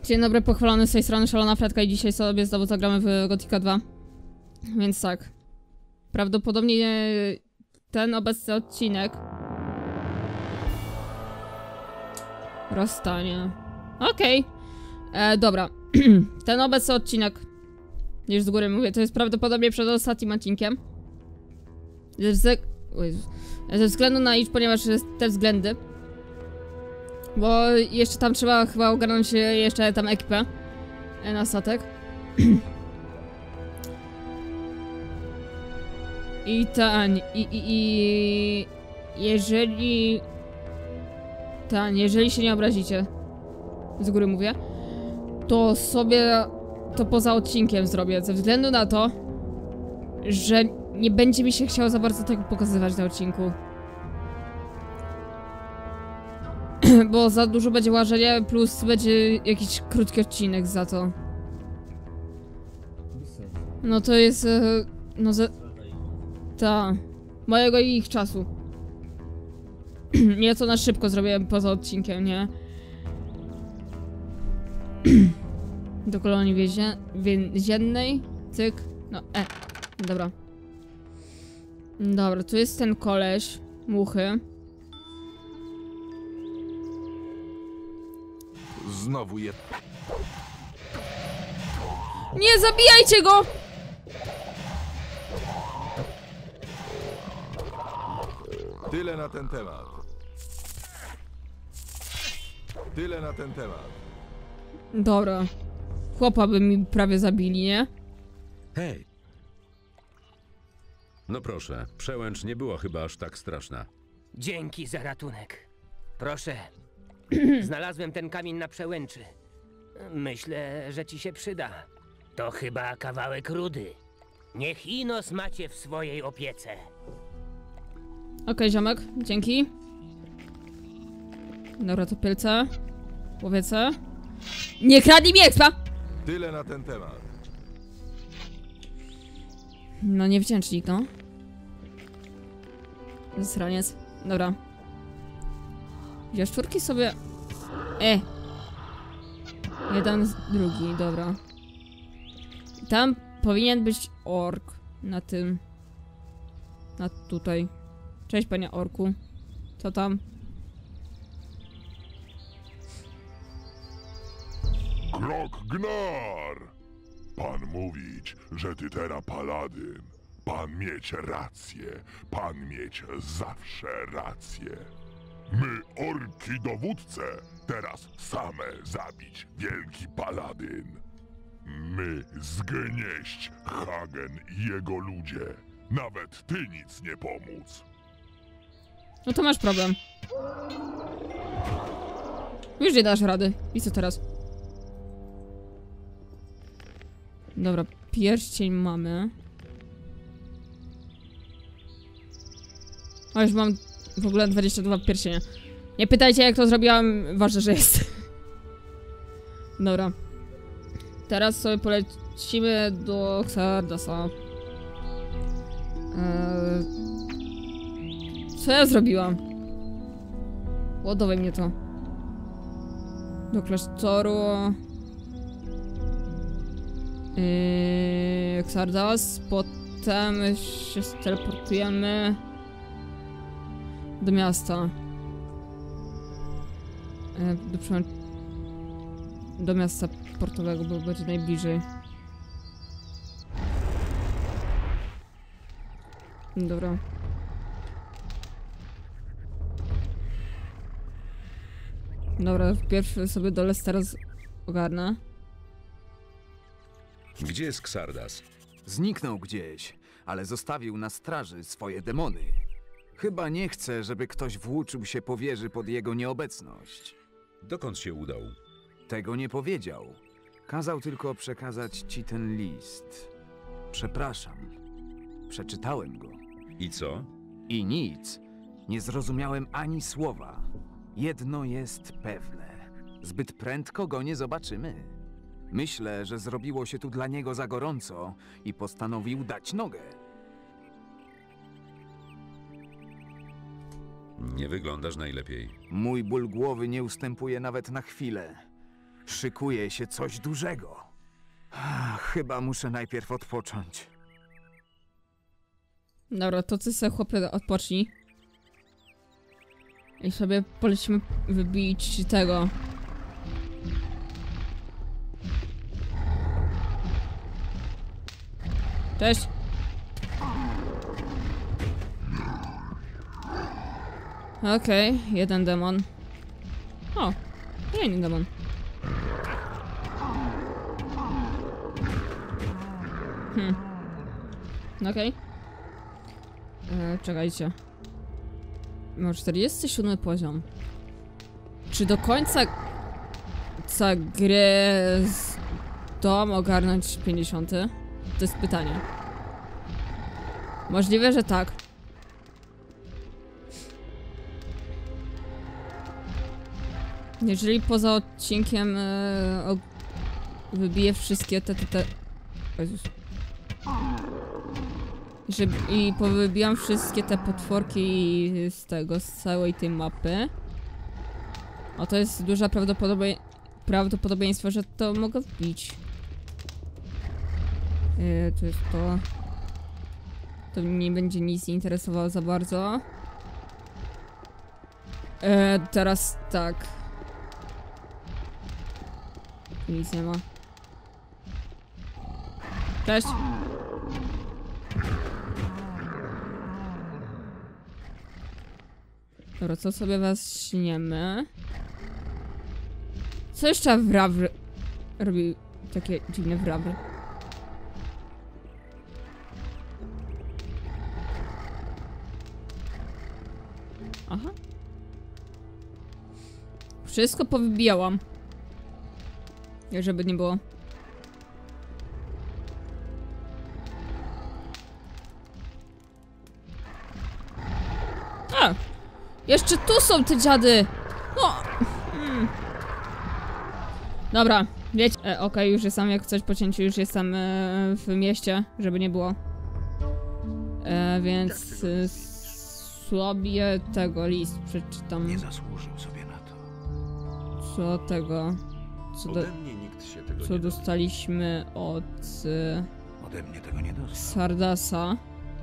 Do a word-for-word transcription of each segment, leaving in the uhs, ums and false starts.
Dzień dobry, pochwalony z tej strony Szalona Fredka i dzisiaj sobie znowu zagramy w Gothica dwa. Więc tak. Prawdopodobnie ten obecny odcinek... Rozstanie. Okej. Okay. Dobra. Ten obecny odcinek, już z góry mówię, to jest prawdopodobnie przed ostatnim odcinkiem. Ze, wzglę... Ze względu na iż, ponieważ te względy. Bo jeszcze tam trzeba chyba ogarnąć jeszcze tam ekipę na statek. I ten, i, i, i jeżeli ten, jeżeli się nie obrazicie, z góry mówię, to sobie to poza odcinkiem zrobię, ze względu na to, że nie będzie mi się chciało za bardzo tego pokazywać na odcinku. Bo za dużo będzie łażenie, plus będzie jakiś krótki odcinek za to. No to jest... No za... Ta... Mojego i ich czasu. Nieco na szybko zrobiłem poza odcinkiem, nie? Do kolonii więzie... więziennej. Cyk. No, e. Dobra. Dobra, tu jest ten koleś. Muchy. Znowu je... Nie zabijajcie go! Tyle na ten temat. Tyle na ten temat. Dobra. Chłopa by mi prawie zabili, nie? Hej! No proszę, przełęcz nie była chyba aż tak straszna. Dzięki za ratunek. Proszę. Znalazłem ten kamień na przełęczy. Myślę, że ci się przyda. To chyba kawałek rudy. Niech Inos macie w swojej opiece. Okej, okay, ziomek, dzięki. Dobra, to pilce. Łowiece. Nie kradnij mi expa! Tyle na ten temat. No niewdzięcznik, no. Zraniec. Dobra. Jaszczurki sobie... E! Jeden, drugi, dobra. Tam powinien być ork. Na tym. Na tutaj. Cześć, panie orku. Co tam? Krok Gnar! Pan mówić, że ty teraz paladyn. Pan mieć rację. Pan mieć zawsze rację. My, orki dowódce, teraz same zabić wielki paladyn. My zgnieść Hagen i jego ludzie. Nawet ty nic nie pomóc. No to masz problem. Już nie dasz rady. I co teraz? Dobra, pierścień mamy. O, już mam w ogóle dwadzieścia dwa pierścienie. Nie pytajcie, jak to zrobiłam. Ważne, że jest. Dobra. Teraz sobie polecimy do Xardasa. Eee... Co ja zrobiłam? Ładowaj mnie to. Do klasztoru. Yy, Xardas. Potem się teleportujemy do miasta. Yy, do, do miasta portowego, bo będzie najbliżej. Dobra. Dobra, wpierw sobie do Lestera ogarnę. Gdzie jest Xardas? Zniknął gdzieś, ale zostawił na straży swoje demony. Chyba nie chce, żeby ktoś włóczył się po wieży pod jego nieobecność. Dokąd się udał? Tego nie powiedział. Kazał tylko przekazać ci ten list. Przepraszam. Przeczytałem go. I co? I nic. Nie zrozumiałem ani słowa. Jedno jest pewne. Zbyt prędko go nie zobaczymy. Myślę, że zrobiło się tu dla niego za gorąco i postanowił dać nogę. Nie wyglądasz najlepiej. Mój ból głowy nie ustępuje nawet na chwilę. Szykuje się coś dużego. Ach, chyba muszę najpierw odpocząć. Dobra, to ty sobie chłopie odpocznij. I sobie polecimy wybić tego. Cześć! Okej, okay, jeden demon. O, kolejny demon. Hmm. Okej. Okay. Czekajcie. Mam czterdziesty siódmy poziom. Czy do końca za grę z dom ogarnąć pięćdziesiąty? To jest pytanie. Możliwe, że tak. Jeżeli poza odcinkiem e, o, wybiję wszystkie te te te... Jezus. Żeby, I powybijam wszystkie te potworki z tego, z całej tej mapy. O, to jest duże prawdopodobie prawdopodobieństwo, że to mogę wbić. Yy, to jest to. To mnie nie będzie nic interesowało za bardzo. Yy, teraz tak. Nic nie ma. Cześć! Dobra, co sobie was śniemy? Co jeszcze wrawr robi takie dziwne wrawry? Aha. Wszystko powybijałam. Żeby nie było. A! Jeszcze tu są te dziady! No! Hmm. Dobra, wiecie. E, Okej, okay, już jestem jak coś po cięciu, już jestem e, w mieście, żeby nie było. E, więc e, sobie tego list przeczytam. Nie zasłużył sobie na to. Co tego? Co, do, Ode mnie nikt się tego co nie dostaliśmy od e, Ode mnie tego nie dostał. Sardasa.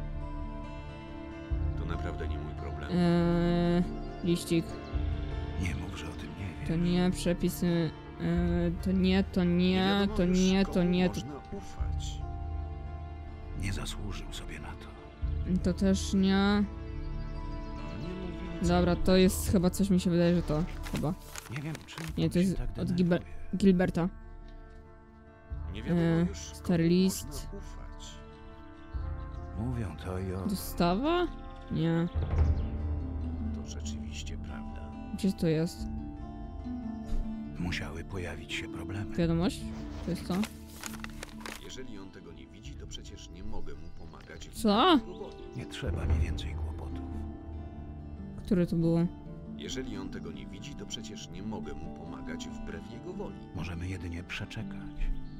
To naprawdę nie mój problem. E, liścik. Nie mów, że o tym nie wiesz. To nie przepisy. E, to nie, to nie, to nie, to nie. To, Można ufać. Nie zasłużył sobie na to. to też nie. Nie mówili, co Dobra, to jest chyba coś mi się wydaje, że to chyba. Nie wiem, czym Nie, to jest się tak od denerwuje. Gilber Gilberta. Nie wiadomo E, już, komu stary list. można ufać. Mówią to i o... Dostawa? Nie. To rzeczywiście prawda. Gdzie to jest? Musiały pojawić się problemy. Wiadomość? To jest to? Jeżeli on tego nie widzi, to przecież nie mogę mu pomagać. w Co? jego woli. Nie trzeba mi więcej kłopotów. Które to było? Jeżeli on tego nie widzi, to przecież nie mogę mu pomagać wbrew jego woli. Możemy jedynie przeczekać.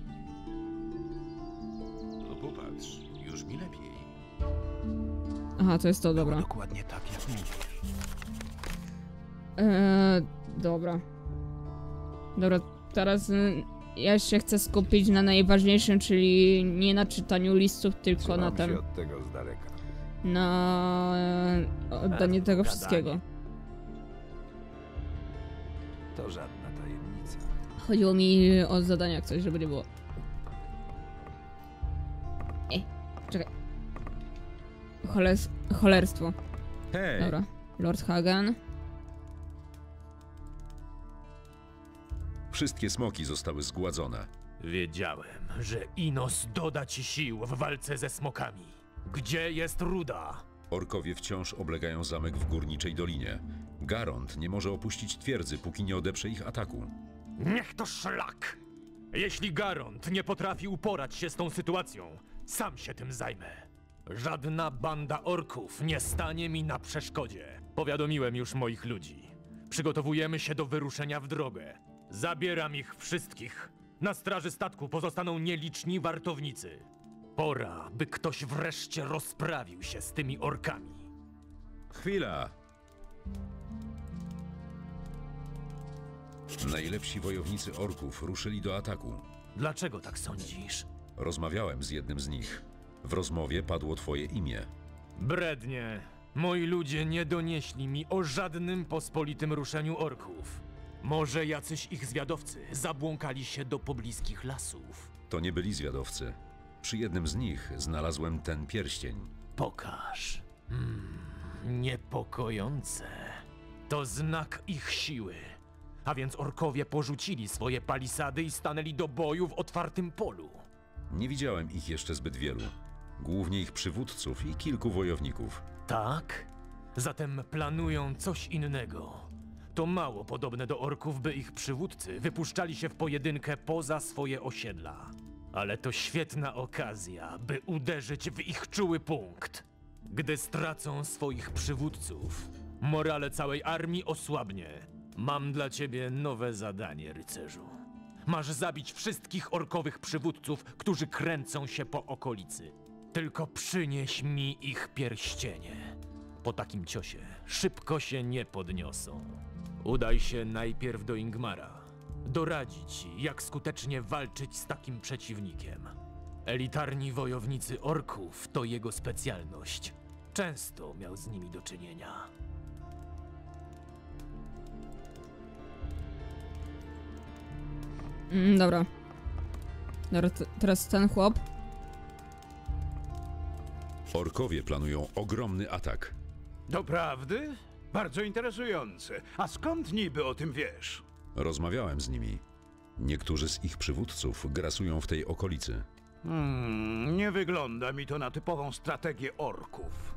No popatrz, już mi lepiej. Aha, to jest to, Było dobra. dokładnie tak, jak mówisz. Eee, dobra. Dobra, teraz y, ja się chcę skupić na najważniejszym, czyli nie na czytaniu listów, tylko na Trzymam tym. się od tego z daleka. Na e, oddanie tego wszystkiego. To żadna tajemnica. Chodziło mi o zadania jak coś, żeby nie było. Ej, czekaj. Choles cholerstwo. Hej! Dobra. Lord Hagen. Wszystkie smoki zostały zgładzone. Wiedziałem, że Inos doda ci sił w walce ze smokami. Gdzie jest Ruda? Orkowie wciąż oblegają zamek w Górniczej Dolinie. Garond nie może opuścić twierdzy, póki nie odeprze ich ataku. Niech to szlak! Jeśli Garond nie potrafi uporać się z tą sytuacją, sam się tym zajmę. Żadna banda orków nie stanie mi na przeszkodzie. Powiadomiłem już moich ludzi. Przygotowujemy się do wyruszenia w drogę. Zabieram ich wszystkich. Na straży statku pozostaną nieliczni wartownicy. Pora, by ktoś wreszcie rozprawił się z tymi orkami. Chwila! Najlepsi wojownicy orków ruszyli do ataku. Dlaczego tak sądzisz? Rozmawiałem z jednym z nich. W rozmowie padło twoje imię. Brednie. Moi ludzie nie donieśli mi o żadnym pospolitym ruszeniu orków. Może jacyś ich zwiadowcy zabłąkali się do pobliskich lasów. To nie byli zwiadowcy. Przy jednym z nich znalazłem ten pierścień. Pokaż. Hmm, niepokojące. To znak ich siły. A więc orkowie porzucili swoje palisady i stanęli do boju w otwartym polu. Nie widziałem ich jeszcze zbyt wielu. Głównie ich przywódców i kilku wojowników. Tak? Zatem planują coś innego. To mało podobne do orków, by ich przywódcy wypuszczali się w pojedynkę poza swoje osiedla. Ale to świetna okazja, by uderzyć w ich czuły punkt. Gdy stracą swoich przywódców, morale całej armii osłabnie. Mam dla ciebie nowe zadanie, rycerzu. Masz zabić wszystkich orkowych przywódców, którzy kręcą się po okolicy. Tylko przynieś mi ich pierścienie. Po takim ciosie szybko się nie podniosą. Udaj się najpierw do Ingmara. Doradzi ci, jak skutecznie walczyć z takim przeciwnikiem. Elitarni wojownicy orków to jego specjalność. Często miał z nimi do czynienia. Mm, dobra. Dobra, t- teraz ten chłop. Orkowie planują ogromny atak. Doprawdy? Bardzo interesujące. A skąd niby o tym wiesz? Rozmawiałem z nimi. Niektórzy z ich przywódców grasują w tej okolicy. Hmm, nie wygląda mi to na typową strategię orków.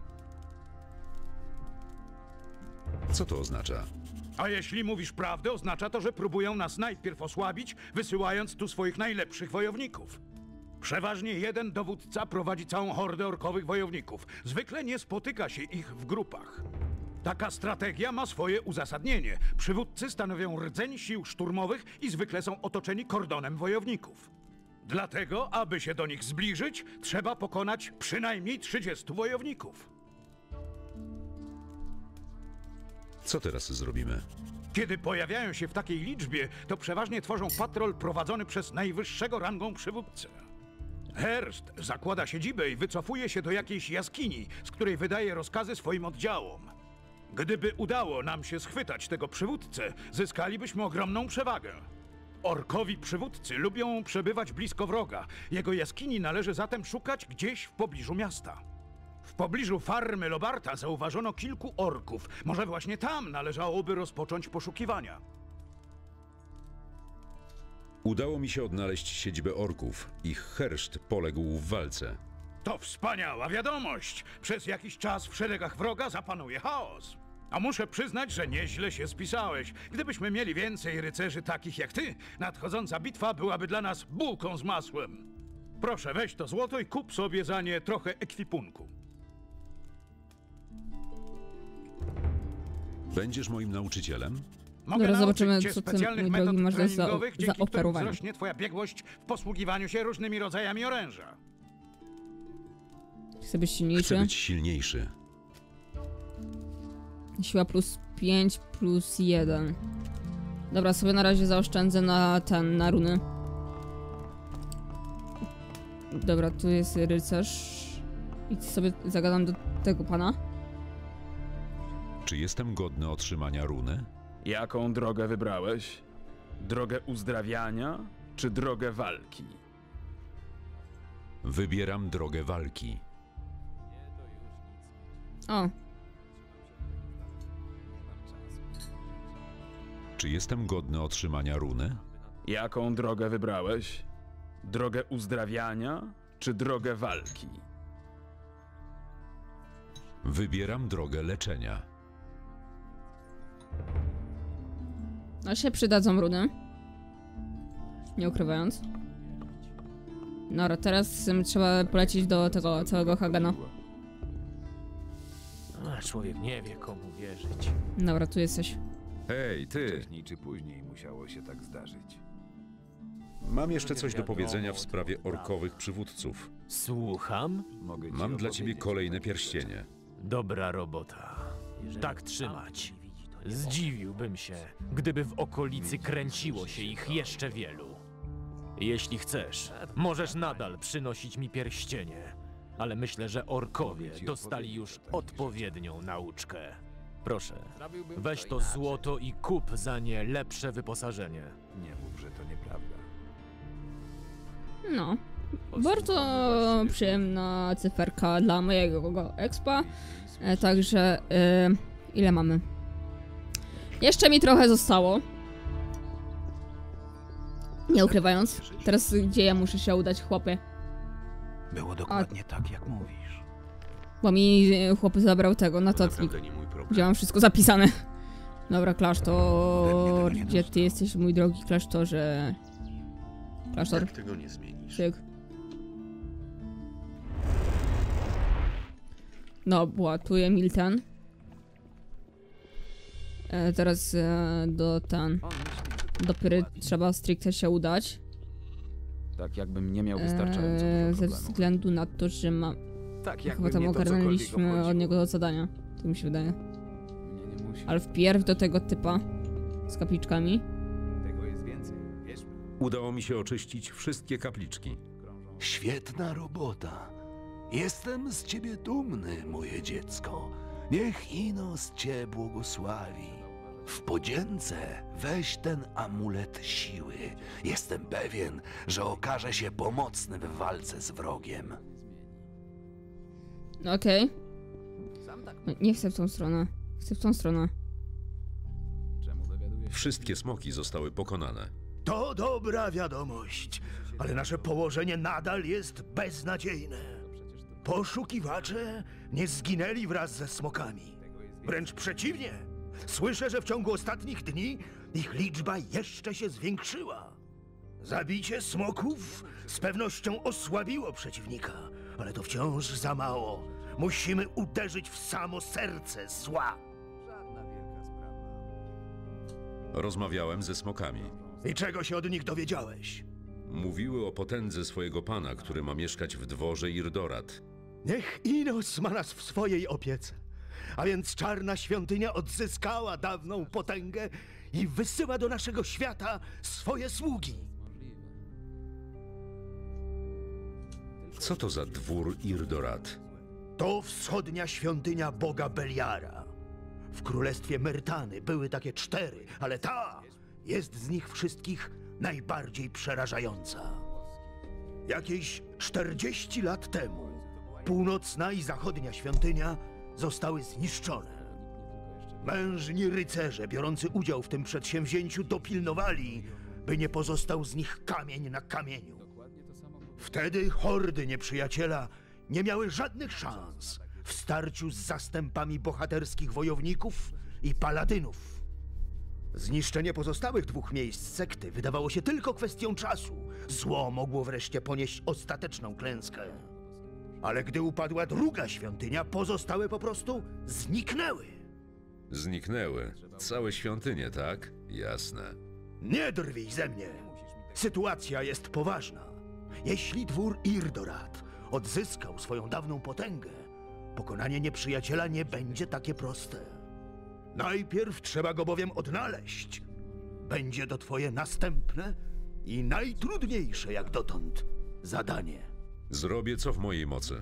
Co to oznacza? A jeśli mówisz prawdę, oznacza to, że próbują nas najpierw osłabić, wysyłając tu swoich najlepszych wojowników. Przeważnie jeden dowódca prowadzi całą hordę orkowych wojowników. Zwykle nie spotyka się ich w grupach. Taka strategia ma swoje uzasadnienie. Przywódcy stanowią rdzeń sił szturmowych i zwykle są otoczeni kordonem wojowników. Dlatego, aby się do nich zbliżyć, trzeba pokonać przynajmniej trzydziestu wojowników. Co teraz zrobimy? Kiedy pojawiają się w takiej liczbie, to przeważnie tworzą patrol prowadzony przez najwyższego rangą przywódcę. Herszt zakłada siedzibę i wycofuje się do jakiejś jaskini, z której wydaje rozkazy swoim oddziałom. Gdyby udało nam się schwytać tego przywódcę, zyskalibyśmy ogromną przewagę. Orkowi przywódcy lubią przebywać blisko wroga. Jego jaskini należy zatem szukać gdzieś w pobliżu miasta. W pobliżu farmy Lobarta zauważono kilku orków. Może właśnie tam należałoby rozpocząć poszukiwania. Udało mi się odnaleźć siedzibę orków. Ich herszt poległ w walce. To wspaniała wiadomość! Przez jakiś czas w szeregach wroga zapanuje chaos. A muszę przyznać, że nieźle się spisałeś. Gdybyśmy mieli więcej rycerzy takich jak ty, nadchodząca bitwa byłaby dla nas bułką z masłem. Proszę, weź to złoto i kup sobie za nie trochę ekwipunku. Będziesz moim nauczycielem? Mogę Zaraz nauczyć zobaczymy, cię co ty, specjalnych mój metod drogi, masz za- treningowych, dzięki którym zaoferowane. wzrośnie twoja biegłość w posługiwaniu się różnymi rodzajami oręża. Chcę być silniejszy. Chcę być silniejszy. Siła plus pięć, plus jeden. Dobra, sobie na razie zaoszczędzę na ten, na runy. Dobra, tu jest rycerz. I sobie zagadam do tego pana. Czy jestem godny otrzymania runy? Jaką drogę wybrałeś? Drogę uzdrawiania, czy drogę walki? Wybieram drogę walki. O, Czy jestem godny otrzymania runy? Jaką drogę wybrałeś? Drogę uzdrawiania, czy drogę walki? Wybieram drogę leczenia. no się przydadzą runy. Nie ukrywając. Dobra, teraz ym, trzeba polecieć do tego całego Hagena. A, człowiek nie wie, komu wierzyć. Dobra, tu jesteś. Hej, ty! Wcześniej czy później musiało się tak zdarzyć. Mam jeszcze coś do powiedzenia w sprawie orkowych przywódców. Słucham? Mogę ci Mam dla ciebie opowiedzieć kolejne o moich pierścienie. Dobra robota. Tak trzymać. Zdziwiłbym się, gdyby w okolicy kręciło się ich jeszcze wielu. Jeśli chcesz, możesz nadal przynosić mi pierścienie, ale myślę, że orkowie dostali już odpowiednią nauczkę. Proszę, weź to złoto i kup za nie lepsze wyposażenie. Nie mów, że to nieprawda. No. Bardzo przyjemna cyferka dla mojego expa. E, także e, ile mamy? Jeszcze mi trochę zostało. Nie ukrywając. Teraz gdzie ja muszę się udać, chłopy? Było dokładnie tak, jak mówisz. Bo mi chłopy zabrał tego, notatnik. Gdzie mam wszystko zapisane. Dobra, klasztor. Gdzie ty jesteś, mój drogi klasztorze? Klasztor. Jak tego nie zmienisz? Tyk. No, błatuje Milton. E, teraz e, do ten... Do Pyry trzeba stricte się udać. Tak jakbym nie miał wystarczająco e, dużo Ze problemów. względu na to, że ma... Tak Chyba jakby tam mnie to cokolwiek ogarnęliśmy od obchodziło. niego zadania. To mi się wydaje. Nie, nie musi. Ale wpierw do tego typa z kapliczkami. Tego jest więcej, wierz mi. Udało mi się oczyścić wszystkie kapliczki. Świetna robota. Jestem z ciebie dumny, moje dziecko. Niech Inos cię błogosławi. W podzięce weź ten amulet siły. Jestem pewien, że okaże się pomocny w walce z wrogiem. Okej. Okay. Nie chcę w tą stronę. Chcę w tą stronę. Wszystkie smoki zostały pokonane. To dobra wiadomość, ale nasze położenie nadal jest beznadziejne. Poszukiwacze nie zginęli wraz ze smokami. Wręcz przeciwnie. Słyszę, że w ciągu ostatnich dni ich liczba jeszcze się zwiększyła. Zabicie smoków z pewnością osłabiło przeciwnika, ale to wciąż za mało. Musimy uderzyć w samo serce zła. Żadna wielka sprawa. Rozmawiałem ze smokami. I czego się od nich dowiedziałeś? Mówiły o potędze swojego pana, który ma mieszkać w dworze Irdorat. Niech Inos ma nas w swojej opiece. A więc czarna świątynia odzyskała dawną potęgę i wysyła do naszego świata swoje sługi. Co to za dwór Irdorat? To wschodnia świątynia boga Beliara. W królestwie Myrtany były takie cztery, ale ta jest z nich wszystkich najbardziej przerażająca. Jakieś czterdzieści lat temu północna i zachodnia świątynia zostały zniszczone. Mężni rycerze biorący udział w tym przedsięwzięciu dopilnowali, by nie pozostał z nich kamień na kamieniu. Wtedy hordy nieprzyjaciela nie miały żadnych szans w starciu z zastępami bohaterskich wojowników i paladynów. Zniszczenie pozostałych dwóch miejsc sekty wydawało się tylko kwestią czasu. Zło mogło wreszcie ponieść ostateczną klęskę. Ale gdy upadła druga świątynia, pozostałe po prostu zniknęły. Zniknęły. Całe świątynie, tak? Jasne. Nie drwij ze mnie. Sytuacja jest poważna. Jeśli dwór Irdorat odzyskał swoją dawną potęgę, pokonanie nieprzyjaciela nie będzie takie proste. Najpierw trzeba go bowiem odnaleźć. Będzie to twoje następne i najtrudniejsze jak dotąd zadanie. Zrobię co w mojej mocy.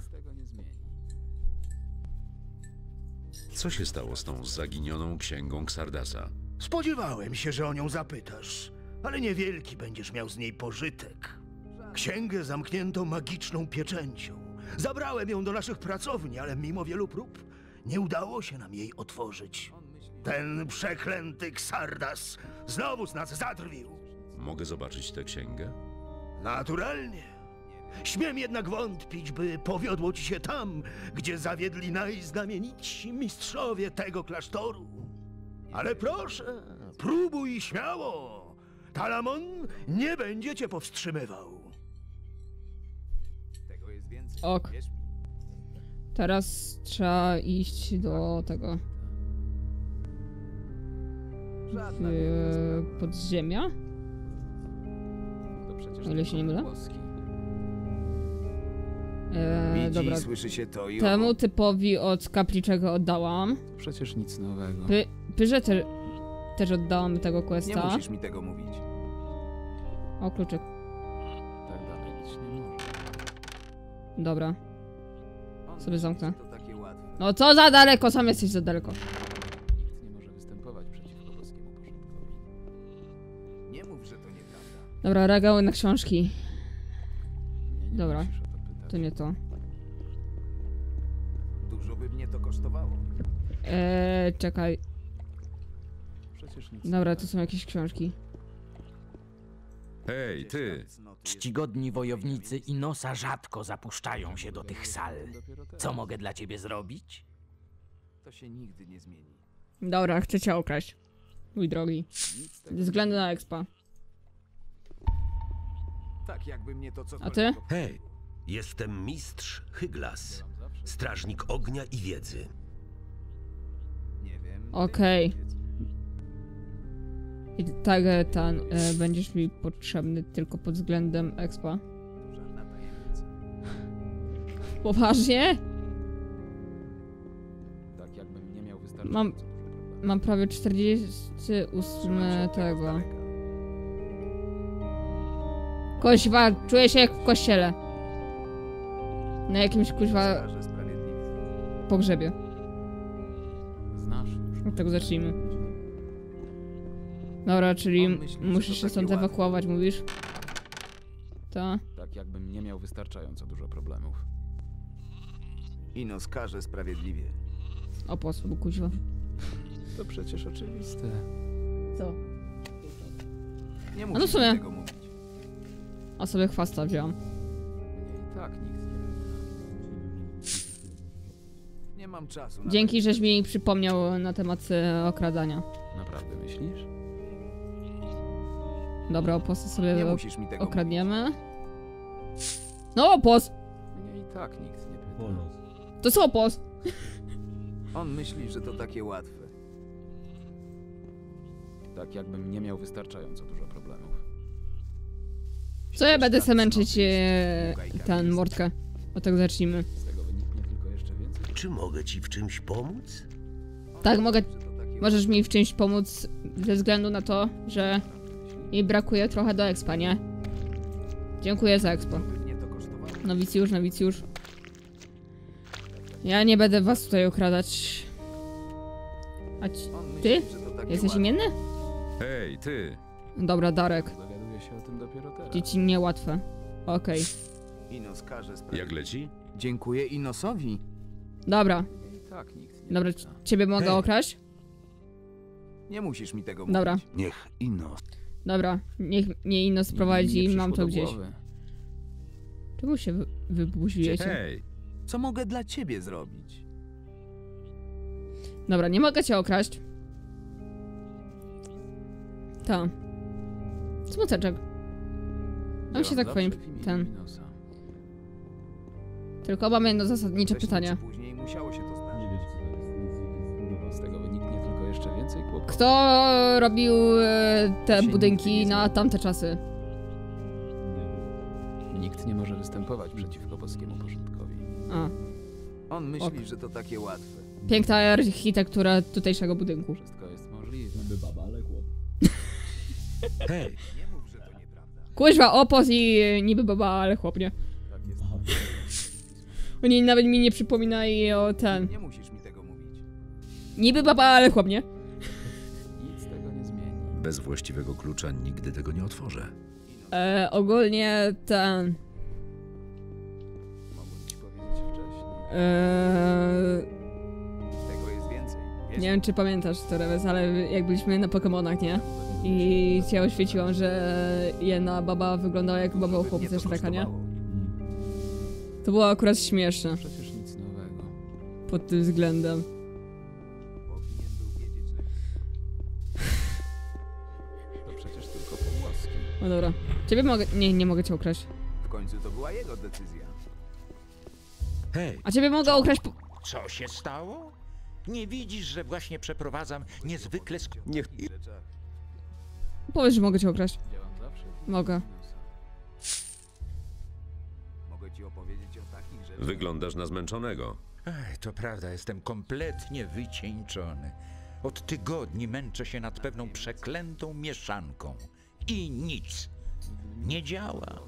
Co się stało z tą zaginioną księgą Xardasa? Spodziewałem się, że o nią zapytasz, ale niewielki będziesz miał z niej pożytek. Księgę zamknięto magiczną pieczęcią. Zabrałem ją do naszych pracowni, ale mimo wielu prób nie udało się nam jej otworzyć. Ten przeklęty Xardas znowu z nas zadrwił. Mogę zobaczyć tę księgę? Naturalnie. Śmiem jednak wątpić, by powiodło ci się tam, gdzie zawiedli najznamienitsi mistrzowie tego klasztoru. Ale proszę, próbuj śmiało. Talamon nie będzie cię powstrzymywał. Tego jest więcej, Ok. wierz mi. Teraz trzeba iść do tego... Żadna w, wielka sprawa. podziemia? To przecież O ile się nie mylę? włoski. E, Widzi, dobra. słyszy się to i Temu owo. typowi od kapliczego oddałam. Przecież nic nowego. Py Pyrze te, też oddałam tego Nie questa. musisz mi tego mówić. O, kluczyk. Tak dalej być nie może. Dobra. On Sobie myśli, zamknę. że to takie łatwe. No co za daleko, sam jesteś za daleko. Nikt nie może występować przeciwko boskiemu porządkowi. Nie mów, że to nieprawda. Dobra, regały na książki. Nie, nie Dobra. musisz o to pytać. To nie to. Dużo by mnie to kosztowało. Eee, czekaj. Przecież nic Dobra, nie to są jakieś książki. Hej, ty! Czcigodni wojownicy Inosa rzadko zapuszczają się do tych sal. dopiero teraz. Co mogę dla ciebie zrobić? To się nigdy nie zmieni. Dobra, chcę cię okraść. Mój drogi. Nic z tego Ze względu na expa. Tak jakby mnie to A cokolwiek... ty? Hej, jestem mistrz Hyglas, strażnik ognia i wiedzy. Nie wiem. Okej. I tak, e, ten, e, będziesz mi potrzebny tylko pod względem expa. To żadna tajemnica. Poważnie? Tak jakbym nie miał wystarczająco Mam- dużo problemów. Mam prawie czterdzieści osiem tego. Koźwa, czuję się jak w kościele. Na jakimś kuźwa Straże sprawiedliwie. pogrzebie. Znasz już. Od tego zacznijmy. Dobra, czyli On myśli, że musisz to się stąd takie łatwe. ewakuować, mówisz? Ta. Tak jakbym nie miał wystarczająco dużo problemów. Inos karze sprawiedliwie. O, posłuch, kuźwa. To przecież oczywiste. Co? Nie no w musisz sumie. mi tego mówić. A sobie chwasta wziąłam. Mnie i tak nikt nie pyta. Nie mam czasu na Dzięki, żeś mi przypomniał na temat e, okradania. Naprawdę myślisz? Dobra, oposy sobie Nie o- musisz mi tego okradniemy. No, opos! Mnie i tak nikt nie pyta. To jest opos! mówić. On myśli, że to takie łatwe. Tak jakbym nie miał wystarczająco dużo problemów. Co ja będę tak se męczyć e, ten mordkę? Od tego zacznijmy. Z tego wyniknie tylko jeszcze więcej. Czy mogę ci w czymś pomóc? Tak, mogę. Że to takie Możesz mi w czymś pomóc ze względu na to, że mi brakuje trochę do expa, nie? Dziękuję za expo. łatwe, by mnie to kosztowało. Nowicjusz, nowicjusz. Ja nie będę was tutaj okradać. A ci... On myśli, Ty? że to takie Jesteś łatwe. imienny? Hej, ty! Dobra, Darek. Dowiaduję się o tym dopiero teraz. Dzieci niełatwe. Okej. Inos karze sprawiedliwie. Jak leci? Dziękuję Inosowi. Dobra. Mnie i tak nikt nie Dobra, pyta. ciebie mogę Hej. okraść? Nie musisz mi tego mówić. Dobra. Niech Inos Dobra. Niech mnie inno Nigdy mi sprowadzi, nie mam przyszło to do gdzieś. głowy. Czemu się wy wybuziujecie? Hej! Co mogę dla ciebie zrobić? Dobra, nie mogę cię okraść. Ta. Smuteczek. Mam się Działam tak fajnie... zawsze w imieniu ten... Inosa. Tylko mamy jedno zasadnicze Wcześniej pytanie. czy później musiało się to stać. Z tego wyniknie tylko jeszcze więcej kłopotów. Kto robił e, te się budynki nigdy nie na zmieni. tamte czasy? Nikt nie może występować przeciwko boskiemu porządkowi. A, On myśli, Ok. że to takie łatwe. piękna architektura tutejszego budynku. Wszystko jest możliwe. Hej, Nie mów, że to nieprawda. Kuźwa, opos i e, niby baba, ale chłop, nie? Tak jest. Oni nawet mi nie przypominali o ten... Nie musisz mi tego mówić. Niby baba, ale chłop, nie? Nic tego nie zmieni. Bez właściwego klucza nigdy tego nie otworzę. E, ogólnie ten... Mogłem ci powiedzieć wcześniej. E, Tego jest więcej. Wiesz? nie wiem, czy pamiętasz to, Reves, ale jak byliśmy na Pokemonach, nie? I cię oświeciłam, że jedna baba wyglądała jak baba u By mnie chłopca to Shreka, nie? kosztowało. To było akurat śmieszne Przecież nic nowego. pod tym względem. Powinien był wiedzieć lepiej. To przecież tylko pogłoski. No dobra. Ciebie mogę... Nie, nie mogę cię ukraść. W końcu to była jego decyzja. hej, A ciebie mogę ukraść po... Co się stało? Nie widzisz, że właśnie przeprowadzam niezwykle sk... niech... W takich rzeczach. Powiedz, że mogę cię ukraść. Działam zawsze w imieniu Mogę. Inosa. Mogę ci opowiedzieć o takich rzeczach. Wyglądasz na zmęczonego. Ej, to prawda, jestem kompletnie wycieńczony. Od tygodni męczę się nad pewną przeklętą mieszanką. I nic. Nie działa.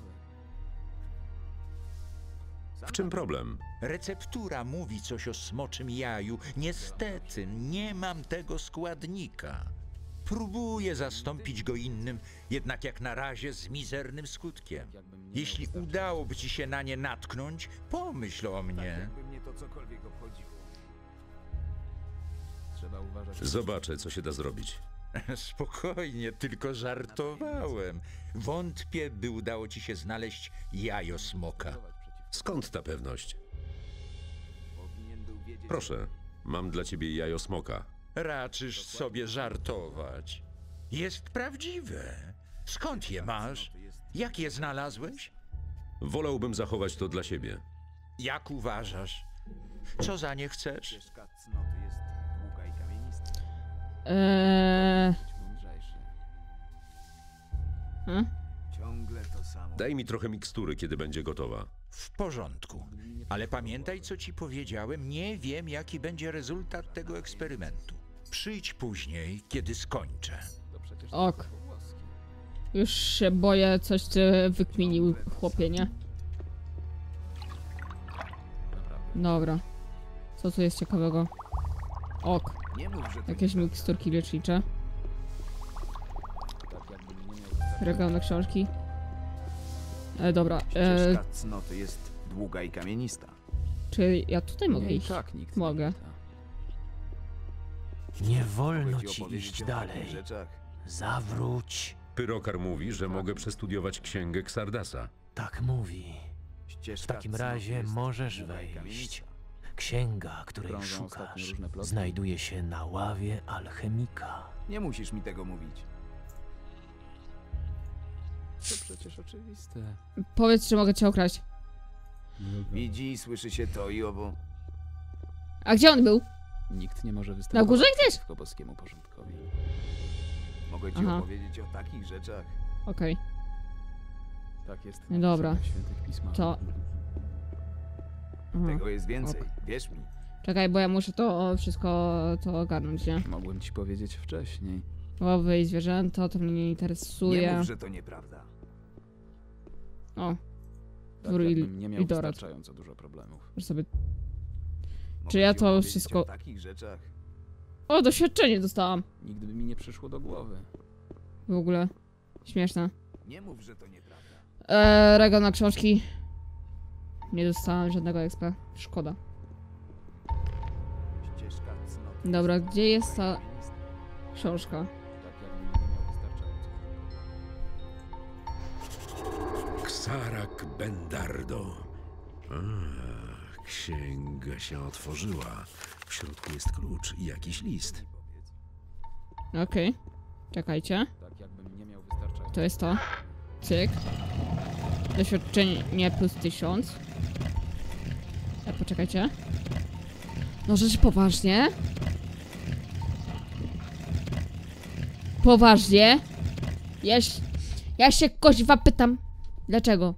W czym problem? Receptura mówi coś o smoczym jaju. Niestety, nie mam tego składnika. Próbuję zastąpić go innym, jednak jak na razie z mizernym skutkiem. Jeśli udałoby ci się na nie natknąć, pomyśl o mnie. Zobaczę, co się da zrobić. Spokojnie, tylko żartowałem. Wątpię, by udało ci się znaleźć jajo smoka. Skąd ta pewność? Proszę, mam dla ciebie jajo smoka. Raczysz sobie żartować. Jest prawdziwe. Skąd je masz? Jak je znalazłeś? Wolałbym zachować to dla siebie. Jak uważasz? Co za nie chcesz? Eee... Hmm? Daj mi trochę mikstury, kiedy będzie gotowa. W porządku. Ale pamiętaj, co ci powiedziałem. Nie wiem, jaki będzie rezultat tego eksperymentu. Przyjdź później, kiedy skończę. Ok. Już się boję, coś ty wykminił, chłopie, nie? Dobra. Co tu jest ciekawego? Ok. Jakieś miksturki lecznicze. Regał na książki. E, dobra. E, Ścieżka cnoty jest długa i kamienista. czy ja tutaj mogę Nie, iść? tak, nikt Mogę. Nie wolno ci iść dalej. Rzeczach. Zawróć. Pyrokar mówi, że mogę przestudiować księgę Xardasa. Tak mówi. W Ścieżka takim cnoty razie jest możesz długa i wejść. kamienista. Księga, której Krążą ostatnio szukasz, różne plotki. znajduje się na ławie alchemika. Nie musisz mi tego mówić. To przecież oczywiste. Powiedz, czy mogę cię okraść. Widzi i słyszy się to i owo. A gdzie on był? Nikt nie może występować Na górze gdzieś? przeciwko boskiemu porządkowi. Mogę ci Aha. opowiedzieć o takich rzeczach. Okej. Tak jest. No dobra. napisane w świętych pismach. To... Aha. Tego jest więcej, Ok. wierz mi. Czekaj, bo ja muszę to wszystko to ogarnąć, nie? Mogłem ci powiedzieć wcześniej. Łowy i zwierzęta, to mnie nie Nie interesuje. mów, że to nieprawda. O, Tak Wór i- jakbym nie miał i Dorat. wystarczająco dużo problemów. już sobie... Mogę Czy ja ci to opowiedzieć wszystko... o takich rzeczach. O, doświadczenie dostałam. Nigdy by mi nie przyszło do głowy. W ogóle. Śmieszne. Nie mów, że to nieprawda. Eee, regał na książki. Nie dostałam żadnego expa. Szkoda. Ścieżka cnoty. Dobra, jest gdzie jest długa i ta kamienista. książka? Tak jakbym nie miał wystarczająco dużo problemów. Ksarak Bendardo. A, księga się otworzyła. W środku jest klucz i jakiś list. Okej. Czekajcie. Tak jakbym nie miał wystarczająco. To jest to. Cyk. Doświadczenie plus tysiąc. E, poczekajcie. No rzecz poważnie. Poważnie. Ja, się- ja się koźwa pytam. Dlaczego?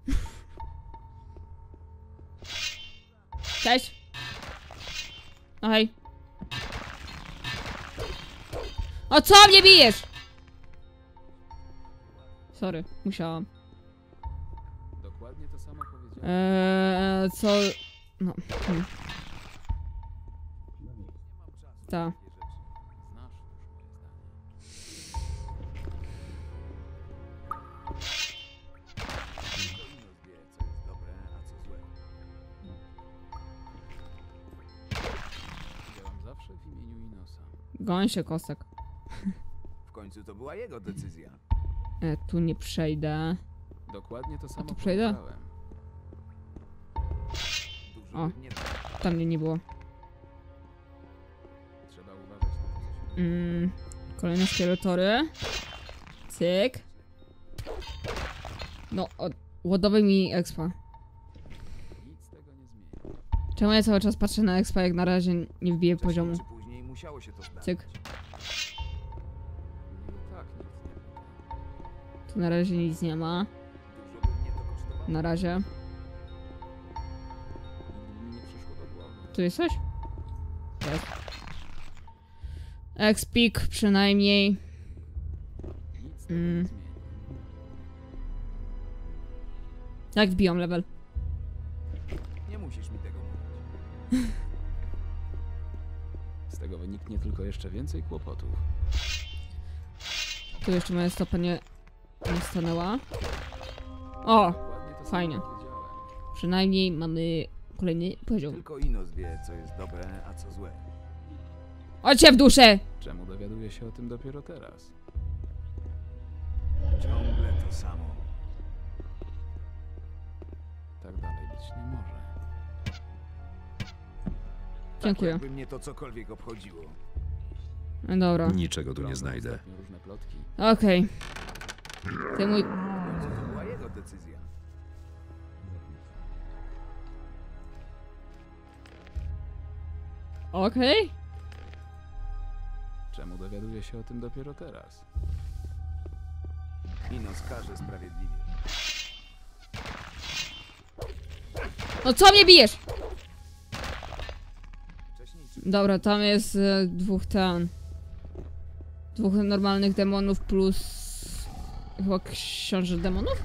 Cześć. No hej. O co mnie bijesz? Sorry, musiałam. Dokładnie to samo powiedziałem. Eee, co... No. Hmm. Ta. Znasz już moje zdanie. Tylko Inos wie, co jest dobre, a co złe. Działam zawsze w imieniu Inosa. Goń się, kosek. W końcu to była jego decyzja. E, tu nie przejdę. Dokładnie to samo tu przejdę? powiedziałem. Dużo O. by nie Tam mnie nie było. Trzeba uważać na to, co się Mm, kolejne szkieletory. Cyk. No, od... ładowy mi expa. nic tego nie zmieni. Czemu ja cały czas patrzę na expa, jak na razie nie wbiję Wcześniej poziomu? czy później musiało się to zdarzyć. Cyk. I tak nic nie pyta. Tu na razie nic nie ma. Dużo by mnie to kosztowało. Na razie. Nigdy by mi nie przyszło do głowy. Tu jest coś? Jest. Expik przynajmniej. Mm. Jak wbijam level? Nie musisz mi tego mówić. Z tego wyniknie tylko jeszcze więcej kłopotów. Tu jeszcze moja stopa nie, nie stanęła. O! Fajnie. Przynajmniej mamy kolejny poziom. Tylko Inos wie, co jest dobre, a co złe. Chodźcie w duszę! Czemu dowiaduję się o tym dopiero teraz? Ciągle to samo. Tak dalej być nie może. Dziękuję. Tak, jakby mnie to cokolwiek obchodziło. No dobra. Niczego tu nie znajdę. Różne plotki. Okej. Ty mój... To była jego decyzja. Okej. Czemu dowiaduję się o tym dopiero teraz? Inos każe sprawiedliwie. No co mnie bijesz? Dobra, tam jest e, dwóch ten... Dwóch normalnych demonów plus... Chyba książę demonów?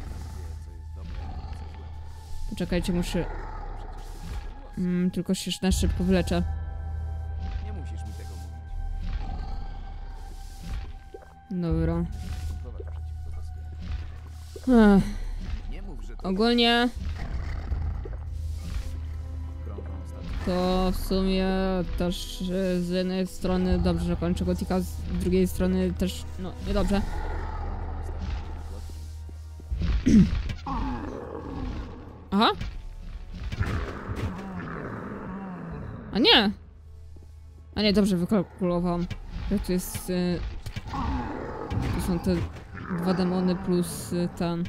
Poczekajcie, muszę... Mm, tylko się na szybko wyleczę. Nie musisz mi tego mówić. Dobra. Ech. Ogólnie... To w sumie też e, z jednej strony dobrze, że kończę Gotika, z drugiej strony też, no, niedobrze. Aha. A nie! A nie, dobrze wykalkulowałam. Jak tu jest... Y, tu są te dwa demony plus y, ten...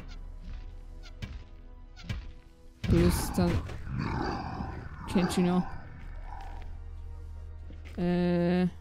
Plus ten... Księcinio. Eee...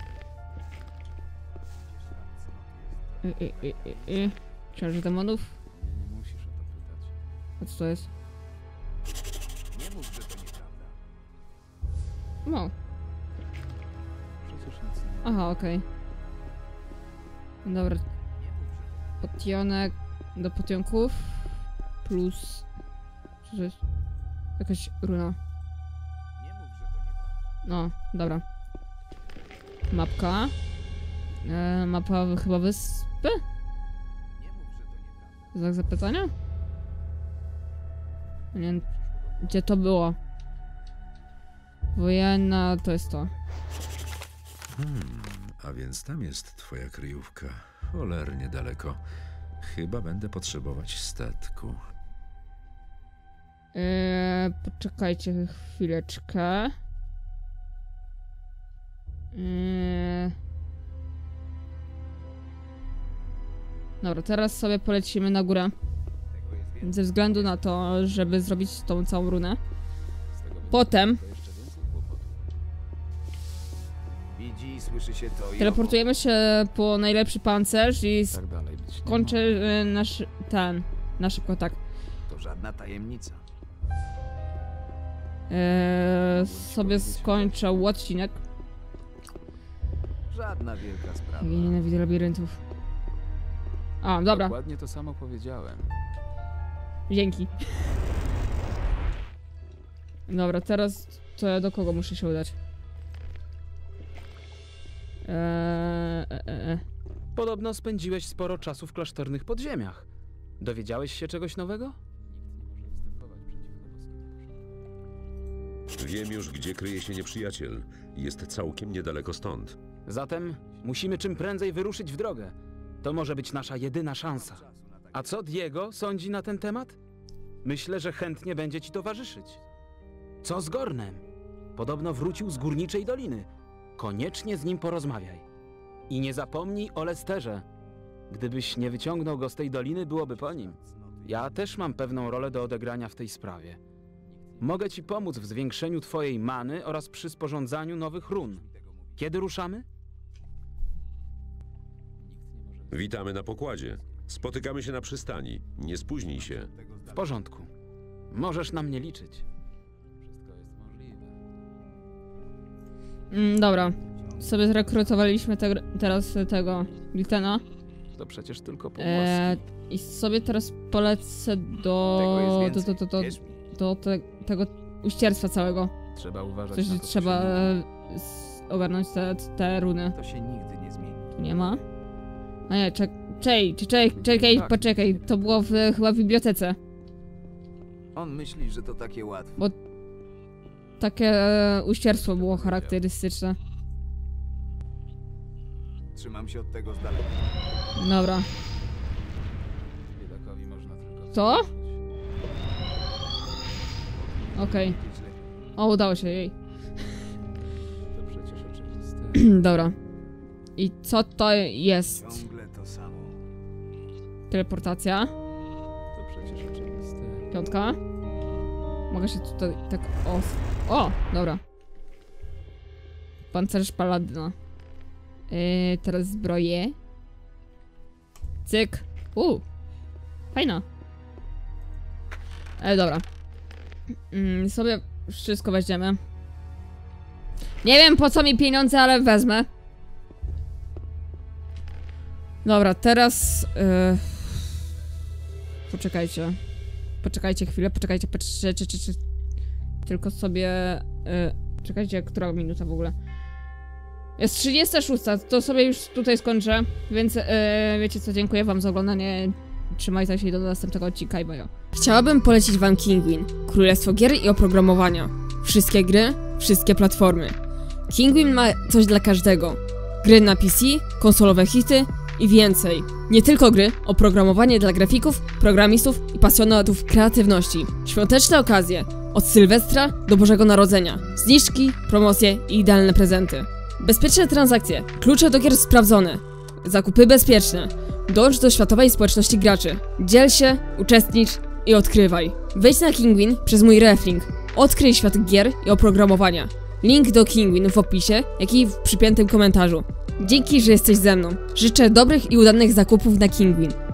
I, i, i, i, i. Książę demonów? Nie musisz o to pytać. A co to jest? Nie mów, że to nieprawda. No. Przecież nic nie... Aha, okej. Okay. Dobra. Potionek do potionków. Plus... Co to jest? Jakaś runa. Nie mów, że to nieprawda. No, dobra. Mapka. E, mapa chyba wyspy? Nie mów, że to nieprawda. Znak zapytania? Nie wiem, gdzie to było? Wojenna to jest to. Hmm, a więc tam jest twoja kryjówka. Cholernie daleko. Chyba będę potrzebować statku. Eee, poczekajcie chwileczkę. Eee... Dobra, teraz sobie polecimy na górę. Ze względu na to, żeby zrobić tą całą runę. Potem Widzi i słyszy się to i teleportujemy się po najlepszy pancerz i Tak dalej być nie skończę e, nasz... ten... na szybko, tak. to żadna tajemnica. Eee, sobie skończę odcinek. Żadna wielka sprawa. Ja nienawidzę labiryntów. A, dobra. Dokładnie to samo powiedziałem. Dzięki. Dobra, teraz to ja do kogo muszę się udać? Eee, e, e, e. Podobno spędziłeś sporo czasu w klasztornych podziemiach. Dowiedziałeś się czegoś nowego? Wiem już, gdzie kryje się nieprzyjaciel. Jest całkiem niedaleko stąd. Zatem musimy czym prędzej wyruszyć w drogę. To może być nasza jedyna szansa. A co Diego sądzi na ten temat? Myślę, że chętnie będzie ci towarzyszyć. Co z Gornem? Podobno wrócił z Górniczej Doliny. Koniecznie z nim porozmawiaj. I nie zapomnij o Lesterze. Gdybyś nie wyciągnął go z tej doliny, byłoby po nim. Ja też mam pewną rolę do odegrania w tej sprawie. Mogę ci pomóc w zwiększeniu twojej many oraz przy sporządzaniu nowych run. Kiedy ruszamy? Witamy na pokładzie. Spotykamy się na przystani. Nie spóźnij się. W porządku. Możesz na mnie liczyć. Mm, dobra. sobie zrekrutowaliśmy te, teraz tego Miltena. To przecież tylko pogłoski. E, I sobie teraz polecę do... do, do, do, do, do te, tego uścierstwa całego. Trzeba uważać Coś, na to, trzeba co się e, z- ogarnąć te, te runy. To się nigdy nie zmieni. Tu nie ma? A nie, czek, czej, czekaj, czekaj, Tak. poczekaj. To było w, chyba w bibliotece. On myśli, że to takie łatwe. Bo takie e, uścierstwo było charakterystyczne. Trzymam się od tego z daleka. Dobra. Biedakowi można tylko... Co? Okej. O, udało się jej. To przecież oczywiste. Dobra. I co to jest? Ciągle to samo. Teleportacja. To przecież oczywiste. Piątka. Mogę się tutaj tak o... O! Dobra. Pancerz paladyna. Yy, teraz zbroję. Cyk. Uuu. Fajna. E, dobra. Mm, sobie wszystko weźmiemy. Nie wiem po co mi pieniądze, ale wezmę. Dobra, teraz... Yy... Poczekajcie. Poczekajcie chwilę, poczekajcie, poczekajcie, poczekajcie. Tylko sobie... Yy... Czekajcie, która minuta w ogóle? Jest trzydziesta szósta, to sobie już tutaj skończę. Więc yy, wiecie co, dziękuję wam za oglądanie. Trzymajcie się do następnego odcinka i bajo. Chciałabym polecić wam Kinguin, królestwo gier i oprogramowania. Wszystkie gry, wszystkie platformy. Kinguin ma coś dla każdego. Gry na P C, konsolowe hity i więcej. Nie tylko gry, oprogramowanie dla grafików, programistów i pasjonatów kreatywności. Świąteczne okazje, od Sylwestra do Bożego Narodzenia. Zniżki, promocje i idealne prezenty. Bezpieczne transakcje, klucze do gier sprawdzone. Zakupy bezpieczne. Dołącz do światowej społeczności graczy. Dziel się, uczestnicz i odkrywaj. Wejdź na Kinguin przez mój reflink. Odkryj świat gier i oprogramowania. Link do Kinguin w opisie, jak i w przypiętym komentarzu. Dzięki, że jesteś ze mną. Życzę dobrych i udanych zakupów na Kinguin.